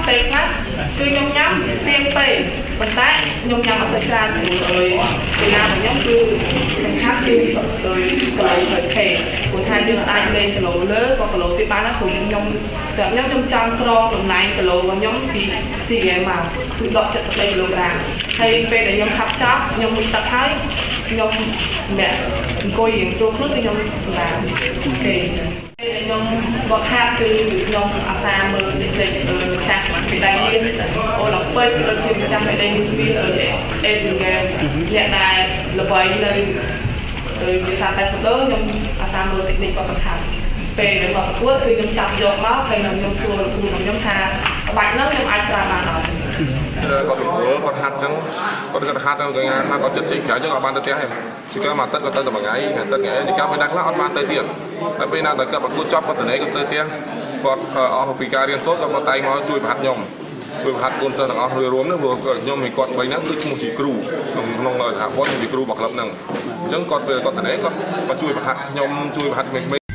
ពេកណាគឺខ្ញុំញ៉ាំទៀងពេកប៉ុន្តែខ្ញុំញ៉ាំអត់សូវច្រើនព្រោះកីឡារបស់ខ្ញុំគឺសំខាន់គឺគីឡូ30K ព្រោះថាយើងអាចលេងគីឡូលើក៏គីឡូទៀតបានណាព្រោះខ្ញុំចង់ក្រតំណែងគីឡូរបស់ខ្ញុំពី SEA Games មកគឺដក73គីឡូក្រាមហើយពេលដែលខ្ញុំហាត់ចប់ខ្ញុំមួយទឹកហើយខ្ញុំសម្រាប់អង្គុយរៀងស្រួលខ្លួនគឺខ្ញុំសម្រាប់គេខ្ញុំបកហាត់គឺខ្ញុំអាសាមើលតិចចាស់ពីដៃនេះអូឡពេកដូចជាប្រចាំពីដៃនេះវាអេស៊ីហ្គេមអ្នកដែលល្បីនៅវិស័យតែទៅខ្ញុំអាសាមើលតិចនេះក៏បន្ថែមពេលដែលគាត់ប្រកួតគឺខ្ញុំចាប់យកមកហើយខ្ញុំសួរគ្រូខ្ញុំថាក្បាច់ហ្នឹងខ្ញុំអាចប្រើបានអត់គាត់គាត់ហាត់ចឹងគាត់ហាត់នៅថ្ងៃថាគាត់ចិត្តជិះក្រៅចឹងគាត់បានទៅផ្ទះហើយជាការមកទឹកគាត់ទៅតែមួយថ្ងៃទឹកថ្ងៃនេះកាប់ពេលណាខ្លះអត់បានទៅទៀតតែពេលណាតែគាត់ប្រកួតចប់គាត់ទៅនេះគាត់ទៅផ្ទះគាត់អស់ពីការរៀនសូត្រគាត់តែងមកជួយប្រហាត់ខ្ញុំជួយប្រហាត់កូនសិស្សទាំងអស់រួមនោះព្រោះខ្ញុំឲ្យគាត់3ហ្នឹងគឺឈ្មោះជាគ្រូក្នុងសហព័ន្ធជាគ្រូរបស់ក្លឹបហ្នឹងអញ្ចឹងគាត់ពេលគាត់ទៅនេះគាត់ជួយប្រហាត់ខ្ញុំជួយប្រហាត់